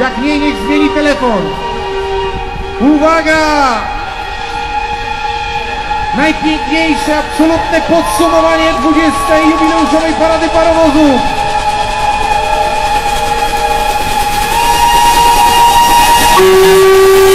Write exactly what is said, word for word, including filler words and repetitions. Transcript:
Jak nie, niech zmieni telefon. Uwaga! Najpiękniejsze, absolutne podsumowanie dwudziestej jubileuszowej parady parowozów. Thank you.